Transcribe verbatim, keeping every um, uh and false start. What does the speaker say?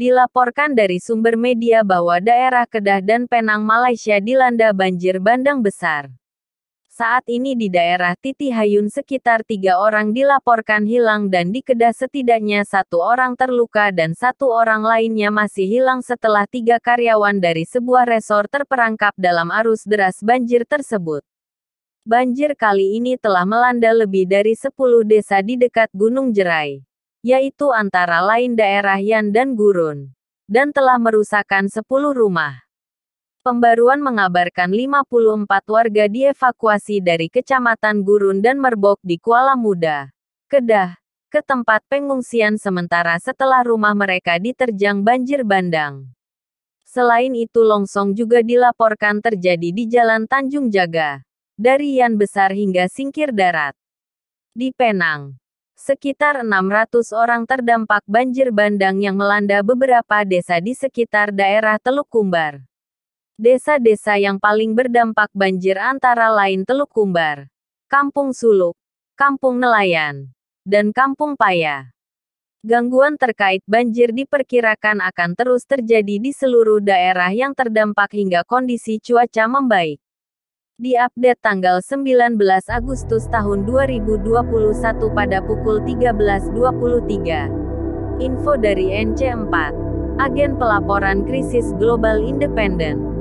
Dilaporkan dari sumber media bahwa daerah Kedah dan Penang, Malaysia dilanda banjir bandang besar. Saat ini di daerah Titihayun sekitar tiga orang dilaporkan hilang dan di Kedah setidaknya satu orang terluka dan satu orang lainnya masih hilang setelah tiga karyawan dari sebuah resor terperangkap dalam arus deras banjir tersebut. Banjir kali ini telah melanda lebih dari sepuluh desa di dekat Gunung Jerai, yaitu antara lain daerah Yan dan Gurun, dan telah merusakkan sepuluh rumah. Pembaruan mengabarkan lima puluh empat warga dievakuasi dari Kecamatan Gurun dan Merbok di Kuala Muda, Kedah, ke tempat pengungsian sementara setelah rumah mereka diterjang banjir bandang. Selain itu longsong juga dilaporkan terjadi di Jalan Tanjung Jaga, dari Yan Besar hingga Singkir Darat. Di Penang, sekitar enam ratus orang terdampak banjir bandang yang melanda beberapa desa di sekitar daerah Teluk Kumbar. Desa-desa yang paling berdampak banjir antara lain Teluk Kumbar, Kampung Suluk, Kampung Nelayan, dan Kampung Paya. Gangguan terkait banjir diperkirakan akan terus terjadi di seluruh daerah yang terdampak hingga kondisi cuaca membaik. Diupdate tanggal sembilan belas Agustus tahun dua ribu dua puluh satu pada pukul tiga belas dua puluh tiga. Info dari N C empat, Agen Pelaporan Krisis Global Independen.